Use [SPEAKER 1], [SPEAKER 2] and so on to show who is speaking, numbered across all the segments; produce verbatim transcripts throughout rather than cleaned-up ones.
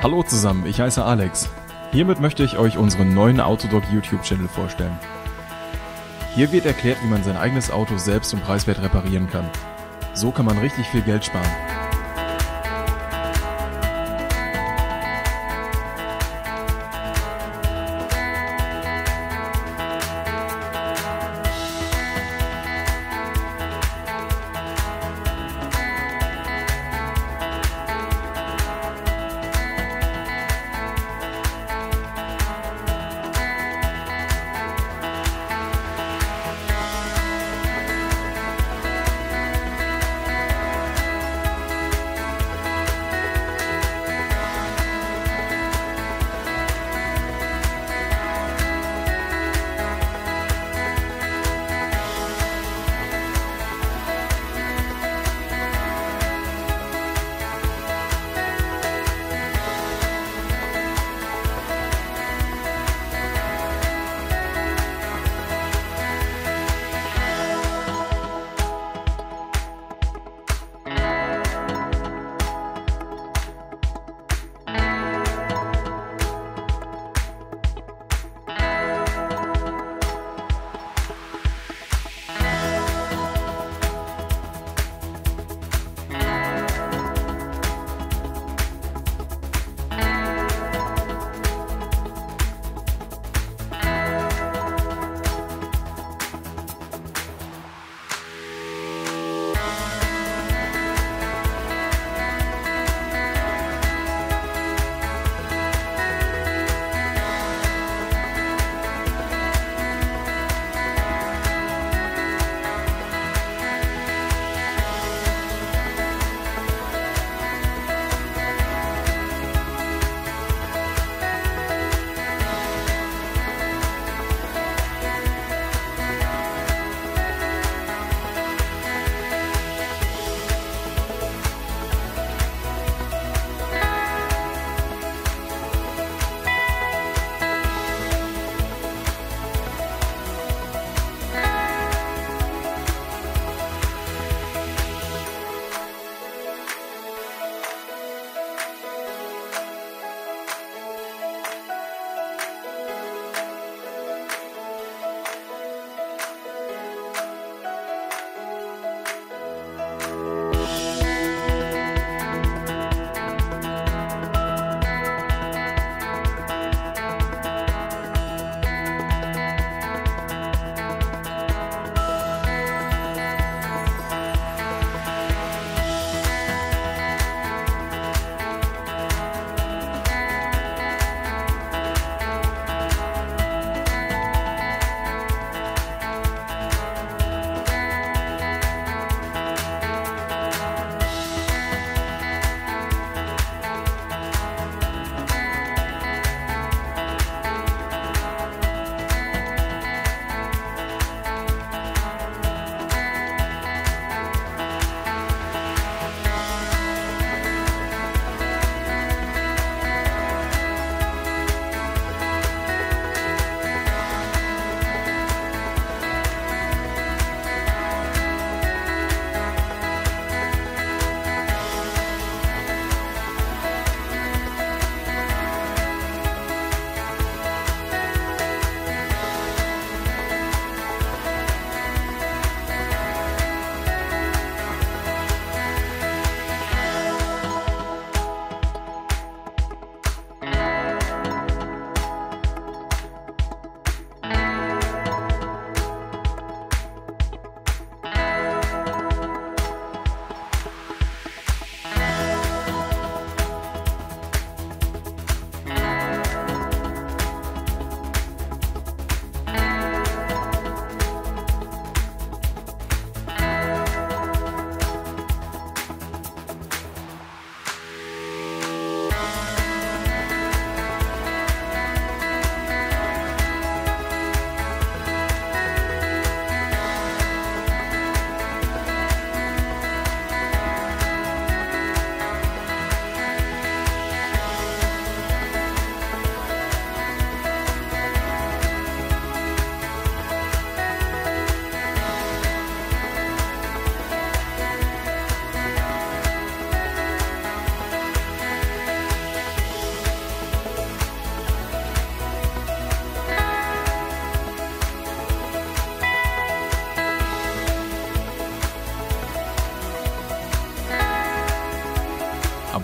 [SPEAKER 1] Hallo zusammen, ich heiße Alex. Hiermit möchte ich euch unseren neuen Autodoc YouTube-Channel vorstellen. Hier wird erklärt, wie man sein eigenes Auto selbst und preiswert reparieren kann. So kann man richtig viel Geld sparen.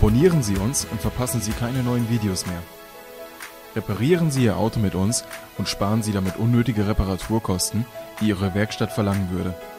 [SPEAKER 1] Abonnieren Sie uns und verpassen Sie keine neuen Videos mehr. Reparieren Sie Ihr Auto mit uns und sparen Sie damit unnötige Reparaturkosten, die Ihre Werkstatt verlangen würde.